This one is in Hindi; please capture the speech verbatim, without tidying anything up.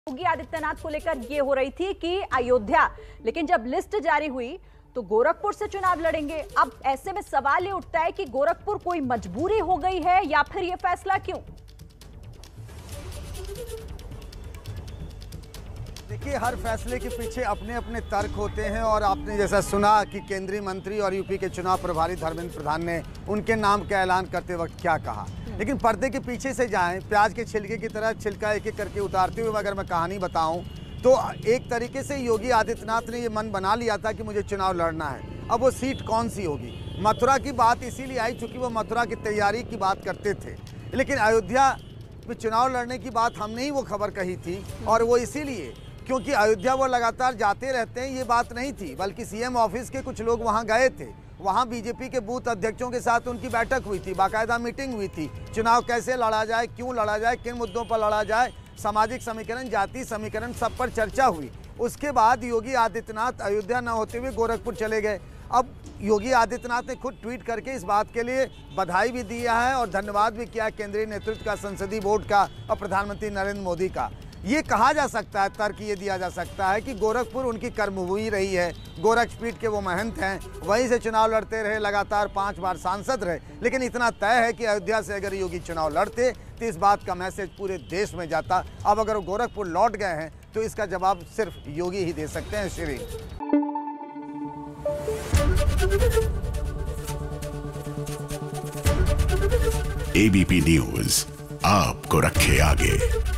योगी आदित्यनाथ को लेकर ये हो रही थी कि अयोध्या, लेकिन जब लिस्ट जारी हुई तो गोरखपुर से चुनाव लड़ेंगे। अब ऐसे में सवाल ये उठता है कि गोरखपुर कोई मजबूरी हो गई है या फिर ये फैसला क्यों? देखिए, हर फैसले के पीछे अपने अपने तर्क होते हैं और आपने जैसा सुना कि केंद्रीय मंत्री और यूपी के चुनाव प्रभारी धर्मेंद्र प्रधान ने उनके नाम का ऐलान करते वक्त क्या कहा, लेकिन पर्दे के पीछे से जाएं, प्याज के छिलके की तरह छिलका एक एक करके उतारते हुए अगर मैं कहानी बताऊं तो एक तरीके से योगी आदित्यनाथ ने ये मन बना लिया था कि मुझे चुनाव लड़ना है। अब वो सीट कौन सी होगी? मथुरा की बात इसीलिए आई चूँकि वो मथुरा की तैयारी की बात करते थे, लेकिन अयोध्या में चुनाव लड़ने की बात हमने ही वो खबर कही थी, और वो इसीलिए क्योंकि अयोध्या वो लगातार जाते रहते हैं, ये बात नहीं थी, बल्कि सीएम ऑफिस के कुछ लोग वहाँ गए थे। वहाँ बीजेपी के बूथ अध्यक्षों के साथ उनकी बैठक हुई थी, बाकायदा मीटिंग हुई थी। चुनाव कैसे लड़ा जाए, क्यों लड़ा जाए, किन मुद्दों पर लड़ा जाए, सामाजिक समीकरण, जाति समीकरण, सब पर चर्चा हुई। उसके बाद योगी आदित्यनाथ अयोध्या न होते हुए गोरखपुर चले गए। अब योगी आदित्यनाथ ने खुद ट्वीट करके इस बात के लिए बधाई भी दिया है और धन्यवाद भी किया केंद्रीय नेतृत्व का, संसदीय बोर्ड का और प्रधानमंत्री नरेंद्र मोदी का। ये कहा जा सकता है, तर्क ये दिया जा सकता है कि गोरखपुर उनकी कर्मभूमि रही है, गोरखपीठ के वो महंत हैं, वहीं से चुनाव लड़ते रहे, लगातार पांच बार सांसद रहे। लेकिन इतना तय है कि अयोध्या से अगर योगी चुनाव लड़ते तो इस बात का मैसेज पूरे देश में जाता। अब अगर वो गोरखपुर लौट गए हैं तो इसका जवाब सिर्फ योगी ही दे सकते हैं। श्री एबीपी न्यूज आपको रखे आगे।